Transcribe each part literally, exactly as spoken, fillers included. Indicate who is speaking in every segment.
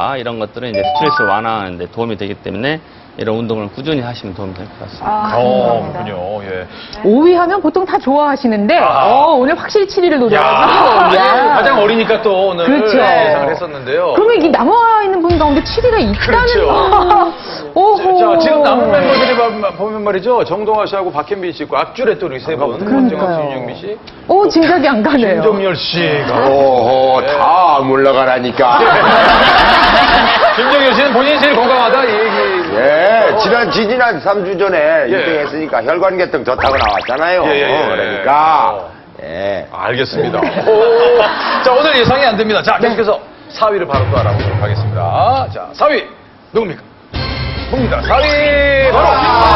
Speaker 1: 이완과 이런 것들은 이제 스트레스 완화하는 데 도움이 되기 때문에 이런 운동을 꾸준히 하시면 도움이 될 것 같습니다.
Speaker 2: 아,
Speaker 3: 어, 그렇군요. 예.
Speaker 2: 오 위 하면 보통 다 좋아하시는데
Speaker 3: 아.
Speaker 2: 어, 오늘 확실히 칠 위를
Speaker 3: 야,
Speaker 2: 노려가지고
Speaker 3: 야. 가장 어리니까 또 오늘
Speaker 2: 그렇죠.
Speaker 3: 예상을 했었는데요.
Speaker 2: 그러면 이 남아있는 분 가운데 칠 위가 있다는
Speaker 3: 그렇죠.
Speaker 2: 거. 오호.
Speaker 3: 자, 지금 남은 멤버들이 봐- 보면 말이죠. 정동아 씨하고 박현빈 씨 있고 앞줄에 또 우리 세 분.
Speaker 2: 그러니까요.
Speaker 3: 박정환 씨, 윤영미 씨.
Speaker 2: 오, 진작이 안 가네요.
Speaker 3: 김정열 씨가.
Speaker 4: 오호, 다 물러가라니까.
Speaker 3: 김정열 씨는 본인이 제일 건강하다 이 얘기.
Speaker 4: 예, 지난, 지지난 삼 주 전에
Speaker 3: 예.
Speaker 4: 일 등 했으니까 혈관계통 좋다고 나왔잖아요.
Speaker 3: 예, 예, 예.
Speaker 4: 그러니까,
Speaker 3: 어.
Speaker 4: 예.
Speaker 3: 알겠습니다. 오, 자, 오늘 예상이 안 됩니다. 자, 계속해서 사 위를 바로 또 알아보도록 하겠습니다. 자, 사 위. 누굽니까? 봅니다. 사 위 바로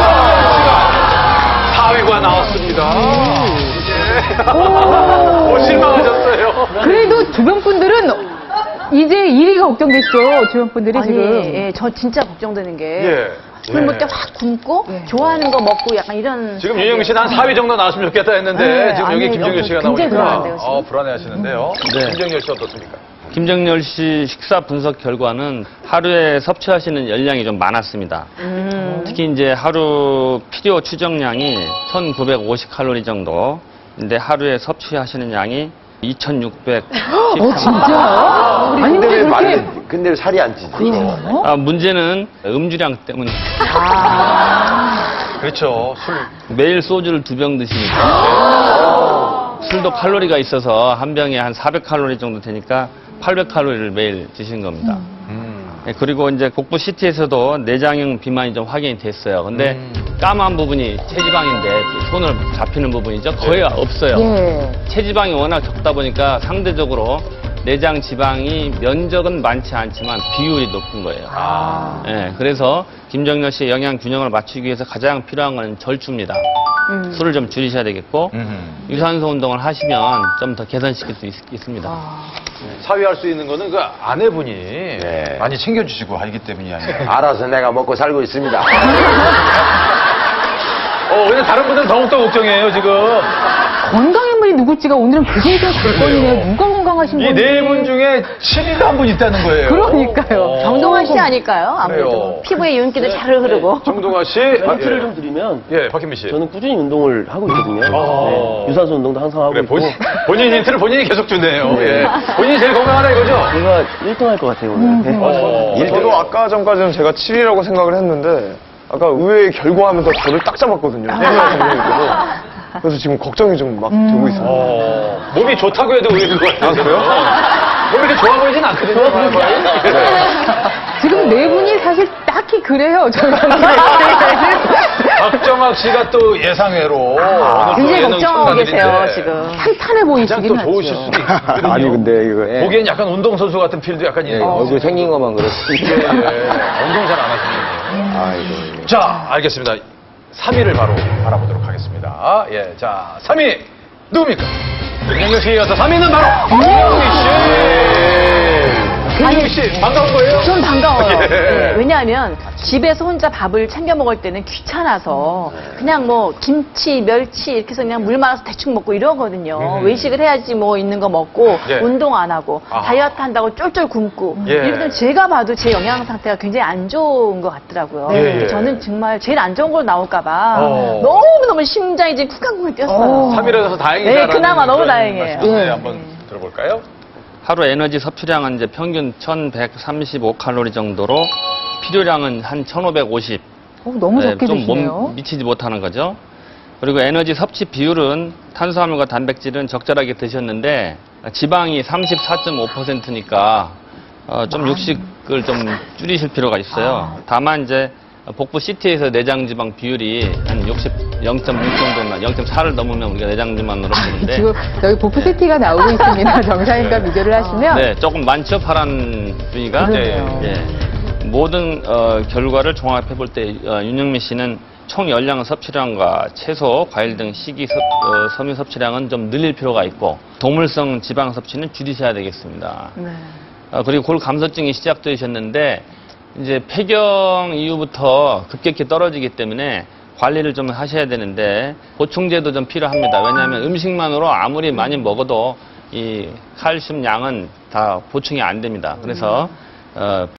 Speaker 3: 사 위가 나왔습니다. 예. 오, 실망하셨어요.
Speaker 2: 그래도 주변 분들은 이제 일 위가 걱정됐죠. 주변 분들이
Speaker 5: 아니,
Speaker 2: 지금.
Speaker 5: 예, 저 진짜 걱정되는 게
Speaker 3: 예.
Speaker 5: 굶을
Speaker 3: 예.
Speaker 5: 때 확 굶고
Speaker 2: 예.
Speaker 5: 좋아하는 거 먹고 약간 이런
Speaker 3: 지금 윤영미 씨는 한 사 위 정도 나왔으면 좋겠다 했는데
Speaker 5: 네,
Speaker 3: 지금 여기
Speaker 5: 아니,
Speaker 3: 김정열 씨가
Speaker 5: 굉장히
Speaker 3: 나오니까
Speaker 5: 불안한데요, 지금?
Speaker 3: 어, 불안해 하시는데요.
Speaker 1: 네.
Speaker 3: 김정열 씨 어떻습니까?
Speaker 1: 김정열 씨 식사 분석 결과는 하루에 섭취하시는 열량이 좀 많았습니다.
Speaker 5: 음.
Speaker 1: 특히 이제 하루 필요 추정량이 천구백오십 칼로리 정도인데 하루에 섭취하시는 양이 이천육백십삼.
Speaker 2: 어, 진짜요? 아니, 근데
Speaker 4: 근데 왜
Speaker 2: 그렇게.
Speaker 4: 말이, 근데 왜 살이 안 찌지?
Speaker 2: 어?
Speaker 1: 아, 문제는 음주량 때문에
Speaker 3: 그렇죠. 술.
Speaker 1: 매일 소주를 두 병 드시니까 술도 칼로리가 있어서 한 병에 한 사백 칼로리 정도 되니까 팔백 칼로리를 매일 드시는 겁니다.
Speaker 3: 음.
Speaker 1: 예, 그리고 이제 복부 씨티에서도 내장형 비만이 좀 확인이 됐어요. 근데
Speaker 3: 음.
Speaker 1: 까만 부분이 체지방인데 손을 잡히는 부분이죠. 거의 없어요.
Speaker 2: 예.
Speaker 1: 체지방이 워낙 적다 보니까 상대적으로 내장 지방이 면적은 많지 않지만 비율이 높은 거예요.
Speaker 3: 아.
Speaker 1: 예, 그래서 김정열 씨의 영양 균형을 맞추기 위해서 가장 필요한 건 절주입니다.
Speaker 5: 음.
Speaker 1: 술을 좀 줄이셔야 되겠고
Speaker 3: 음.
Speaker 1: 유산소 운동을 하시면 좀 더 개선시킬 수 있, 있습니다.
Speaker 3: 사위할 수 있는 거는 그 아내분이
Speaker 4: 네.
Speaker 3: 많이 챙겨주시고 하기 때문이 아니에요.
Speaker 4: 알아서 내가 먹고 살고 있습니다.
Speaker 3: 어, 근데 다른 분들은 더욱더 걱정이에요, 지금.
Speaker 2: 건강인물이 누굴지가 오늘은 그게 좀 관건이네요. 누가 건강하신
Speaker 3: 이
Speaker 2: 건지.
Speaker 3: 네 분 중에 칠 위가 한 분 있다는 거예요.
Speaker 2: 그러니까요.
Speaker 3: 어.
Speaker 5: 정동환 씨 아닐까요? 아무래도
Speaker 3: 그래요.
Speaker 5: 피부에 윤기도 잘 흐르고.
Speaker 3: 정동아 씨.
Speaker 6: 힌트를
Speaker 3: 아,
Speaker 6: 좀 드리면
Speaker 3: 예, 박현미 씨.
Speaker 6: 저는 꾸준히 운동을 하고 있거든요.
Speaker 3: 어.
Speaker 6: 네, 유산소 운동도 항상 하고
Speaker 3: 그래,
Speaker 6: 있고
Speaker 3: 본인, 본인 힌트를 본인이 계속 주네요. 예. 본인이 제일 건강하다 이거죠?
Speaker 6: 제가 일 등 할 것 같아요 오늘. 네.
Speaker 3: 어.
Speaker 7: 저도 아까 전까지는 제가 칠 위라고 생각을 했는데 아까 의외의 결과하면서 저를 딱 잡았거든요. 생각해서. 그래서 지금 걱정이 좀 막 되고 있습니다.
Speaker 3: 어. 몸이 좋다고 해도 의외인 것 같아요.
Speaker 7: 아, 그래요?
Speaker 3: 몸이 이렇게 좋아 보이진 않거든요.
Speaker 2: 지금 네 분이 사실 딱히 그래요. 저희가.
Speaker 3: 박정학 씨가 또 예상외로 오늘 또
Speaker 5: 굉장히
Speaker 3: 예능
Speaker 5: 걱정하고 계세요,
Speaker 3: 첨가들인데
Speaker 5: 지금.
Speaker 2: 탄탄해
Speaker 3: 가장
Speaker 2: 보이시긴
Speaker 3: 또
Speaker 2: 하죠.
Speaker 3: 좋으실 수도 있거든요.
Speaker 4: 아니, 근데 이거, 예.
Speaker 3: 보기엔 약간 운동선수 같은 필드 약간
Speaker 4: 예,
Speaker 3: 있어요.
Speaker 4: 얼굴 생긴 것만 그렇습니다.
Speaker 3: 예, 예. 운동 잘 안 하시네요.
Speaker 4: 아이고.
Speaker 3: 자, 알겠습니다. 삼 위를 바로 알아보도록 하겠습니다. 예, 자, 삼 위 누굽니까? 윤영미 씨에 이어서 삼 위는 바로 윤영미 씨. 윤영미 씨 반가운 거예요?
Speaker 5: 전 반가워요.
Speaker 3: 예.
Speaker 5: 네, 왜냐하면 집에서 혼자 밥을 챙겨 먹을 때는 귀찮아서 그냥 뭐 김치, 멸치 이렇게 해서 그냥 물 말아서 대충 먹고 이러거든요.
Speaker 3: 음.
Speaker 5: 외식을 해야지 뭐 있는 거 먹고
Speaker 3: 예.
Speaker 5: 운동 안 하고
Speaker 3: 아.
Speaker 5: 다이어트 한다고 쫄쫄 굶고
Speaker 3: 예.
Speaker 5: 이럴 땐 제가 봐도 제 영양 상태가 굉장히 안 좋은 것 같더라고요.
Speaker 3: 예, 예.
Speaker 5: 저는 정말 제일 안 좋은 걸 나올까 봐
Speaker 3: 어.
Speaker 5: 너무너무 심장이 지금 쿵쾅쿵쾅 뛰었어요.
Speaker 3: 삼 위라서 다행이다.
Speaker 5: 네, 그나마 너무 다행이에요.
Speaker 3: 네,
Speaker 2: 예.
Speaker 3: 한번 들어볼까요?
Speaker 1: 하루 에너지 섭취량은 이제 평균 천백삼십오 칼로리 정도로 필요량은 한 천오백오십.
Speaker 2: 어, 너무 적게
Speaker 1: 좀
Speaker 2: 드시네요.
Speaker 1: 몸 미치지 못하는 거죠. 그리고 에너지 섭취 비율은 탄수화물과 단백질은 적절하게 드셨는데 지방이 삼십사 점 오 퍼센트니까 어, 좀 육식을 좀 줄이실 필요가 있어요. 다만 이제 복부 씨티에서 내장 지방 비율이 한 육십, 영 점 육 정도나 영 점 사를 넘으면 우리가 내장 지방으로 보는데
Speaker 2: 지금 여기 복부 씨티가 나오고 있습니다. 정상인과 비교를 하시면.
Speaker 1: 네, 조금 많죠, 파란 분위가.
Speaker 2: 그러네요.
Speaker 1: 예. 모든 어, 결과를 종합해 볼 때 어, 윤영미 씨는 총 열량 섭취량과 채소, 과일 등 식이 섭, 어, 섬유 섭취량은 좀 늘릴 필요가 있고 동물성 지방 섭취는 줄이셔야 되겠습니다.
Speaker 5: 네.
Speaker 1: 어, 그리고 골 감소증이 시작되셨는데 이제 폐경 이후부터 급격히 떨어지기 때문에 관리를 좀 하셔야 되는데 보충제도 좀 필요합니다. 왜냐하면 음식만으로 아무리 많이 먹어도 이 칼슘 양은 다 보충이 안 됩니다. 그래서 어,